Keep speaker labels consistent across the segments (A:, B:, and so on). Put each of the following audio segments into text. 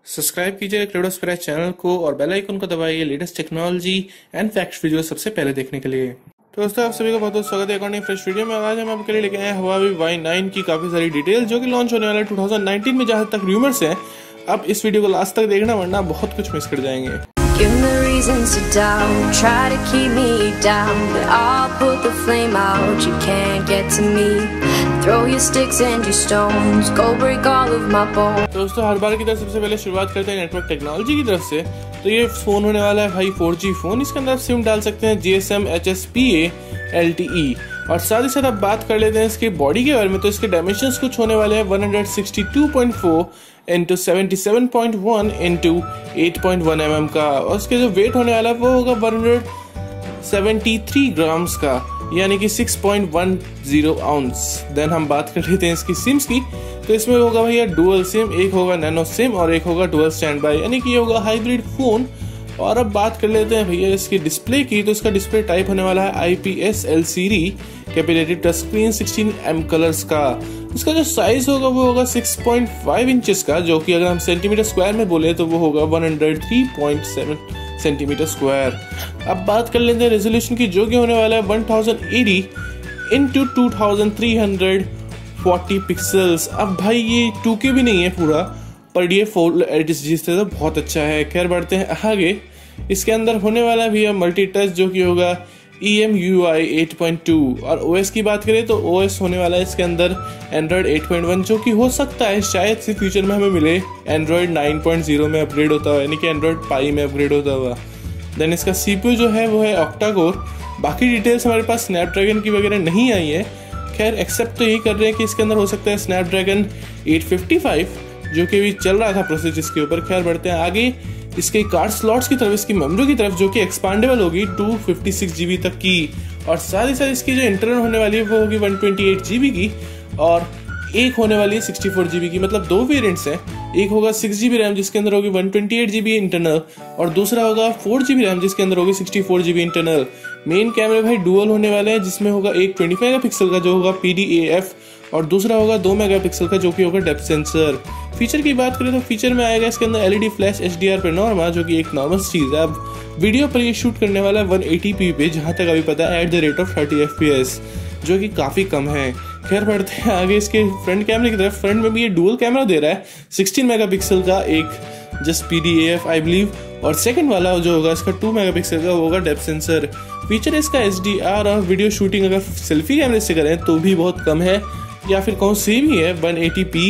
A: Subscribe कीजिए credo spread channel को और बेल आइकन को दबाइए latest technology and facts video सबसे पहले देखने के लिए। तो दोस्तों आप सभी का बहुत बहुत स्वागत है एक और नई फ्रेश वीडियो में। आज हम आपके लिए लेके आए हैं Huawei Y9 की काफी सारी डिटेल जो कि लॉन्च होने वाला है 2019 में, जहां तक रूमर्स हैं। अब इस वीडियो को लास्ट तक देखना वरना बहुत कुछ मिस कर जाएंगे।
B: Give me reasons to doubt, try to keep me down, but I'll put the flame out, you can't get to me. Throw your sticks and your stones, go break all of my bones.
A: दोस्तों हर बार की तरह सबसे पहले शुरुआत करते हैं network technology की तरफ से। तो ये फोन होने वाला है भाई 4G फोन। इसके अंदर आप सिम डाल सकते हैं GSM HSPA LTE, और साथ ही साथ आप बात कर लेते हैं इसके बॉडी के बारे में। तो इसके डायमेंशंस कुछ होने वाले हैं 162.4 into 77.1 into 8.1 mm का, और उसके जो वेट होने वाला है वो होगा 173 ग्राम्स का, यानी कि 6.10 आउंस। देन हम बात कर लेते हैं इसकी सिम्स की। तो इसमें होगा भैया डुअल सिम, एक होगा नैनो सिम और एक होगा डुअल स्टैंड बाय, यानी कि ये होगा हाइब्रिड फोन। और अब बात कर लेते हैं भैया इसकी डिस्प्ले की। तो इसका डिस्प्ले टाइप होने वाला है IPS LCD capacitive touch screen 16M colours का। इसका जो साइज होगा वो होगा 6.5 इंचेस का, जो कि अगर हम सेंटीमीटर स्क्वायर में बोले तो वो होगा 103.7 सेंटीमीटर स्क्वायर। अब बात कर लेते हैं रेजोल्यूशन की, जो कि होने वाला है 1080 into 2340 पिक्सल्स। अब भाई ये 2K भी नहीं है पूरा, पर ये फुल HD से तो बहुत अच्छा है। खैर बढ़ते हैं आगे। इसके अंदर होने वाला भी है मल्टी टच, जो कि होगा EMUI 8.2। और OS की बात करें तो OS होने वाला है इसके अंदर Android 8.1, जो कि हो सकता है शायद से फ्यूचर में हमें मिले Android 9.0 में अपग्रेड होता हुआ, यानी कि Android Pie में अपग्रेड होता हुआ। देन इसका CPU जो है वो है ऑक्टा कोर। बाकी डिटेल्स हमारे पास स्नैपड्रैगन की वगैरह नहीं आई है। खैर एक्सेप्ट तो यही कर रहे हैं कि इसके अंदर हो सकता है स्नैपड्रैगन 855, जो कि अभी चल रहा था प्रोसेस इसके ऊपर। खैर बढ़ते हैं आगे इसके कार्ड स्लॉट्स की तरफ, इसकी मेमोरी की तरफ, जो कि एक्सपांडेबल होगी 256 GB तक की। और साथ ही साथ इसकी जो इंटरनल होने वाली है वो होगी 128 GB की, और एक होने वाली है 64 GB की। मतलब दो वेरिएंट्स हैं, एक होगा 6 GB रैम जिसके अंदर होगी 128 GB इंटरनल, और दूसरा होगा 4 GB रैम जिसके अंदर होगी 64 GB इंटरनल। मेन कैमरे भाई डुअल होने वाले हैं, जिसमें होगा एक 25 मेगापिक्सल का जो होगा PDAF, और दूसरा होगा 2 मेगापिक्सल का जो कि होगा डेप्थ सेंसर। फीचर की बात करें तो फीचर में आएगा इसके अंदर LED फ्लैश HDR पैनोरामा, जो कि एक नॉर्मल चीज है। अब वीडियो पर ये शूट करने वाला है 180p पे, जहां तक अभी पता है @30 FPS, जो कि काफी कम है। खैर बढ़ते हैं आगे इसके फ्रंट कैमरे की तरफ। फ्रंट में भी ये डुअल कैमरा दे रहा है 16 मेगापिक्सल का, एक जस्ट PDAF आई बिलीव, और सेकंड वाला जो होगा इसका 2 मेगापिक्सल का होगा डेप्थ सेंसर। फीचर इसका HDR और वीडियो शूटिंग अगर सेल्फी कैमरे से करें तो भी बहुत कम है, या फिर कौन सी भी है 180p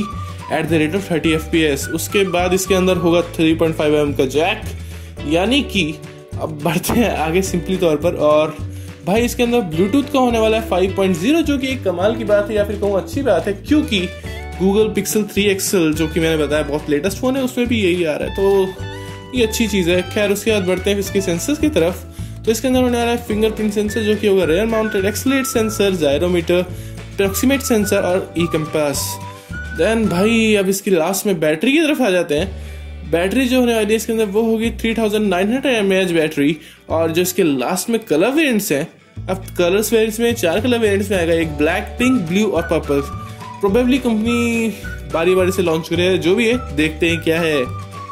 A: @30 FPS। उसके बाद इसके अंदर होगा 3.5mm का जैक, यानी कि अब बढ़ते हैं आगे सिंपली तौर पर। और भाई इसके अंदर ब्लूटूथ का होने वाला है 5.0, जो कि एक कमाल की बात है, या फिर कहूँ अच्छी बात है, क्योंकि Google Pixel 3 XL जो कि मैंने बताया बहुत लेटेस्ट फोन है, उसमें भी यही आ रहा है, तो ये अच्छी चीज़ है। खैर उसके बाद बढ़ते हैं इसके सेंसर्स की तरफ। तो इसके अंदर होने वाला है फिंगरप्रिंट सेंसर, जो कि होगा rear mounted accelerate sensor, gyrometer, proximate sensor और ई कंपास। देन भाई अब इसकी लास्ट में बैटरी की तरफ आ जाते हैं। बैटरी जो होने वाली है इसके अंदर वो होगी 3900 mAh बैटरी, और जो इसके लास्ट में कलर वेरिएंट्स हैं, अब कलर्स वेरिएंट्स में 4 कलर वेरिएंट्स में आएगा, एक ब्लैक, पिंक, ब्लू और पर्पल। प्रोबेबली कंपनी बारी बारी से लॉन्च करे, जो भी है देखते हैं क्या है।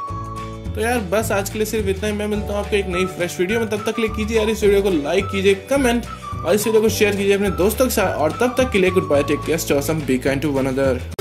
A: तो यार बस आज के लिए सिर्फ इतना ही। मैं मिलता हूँ आपको एक नई फ्रेश वीडियो में, तब तक के लिए कीजिए यार इस वीडियो को लाइक कीजिए, कमेंट, और इस वीडियो को शेयर कीजिए अपने दोस्तों के साथ। और तब तक के लिए good bye, take care, stay awesome, be kind to one another.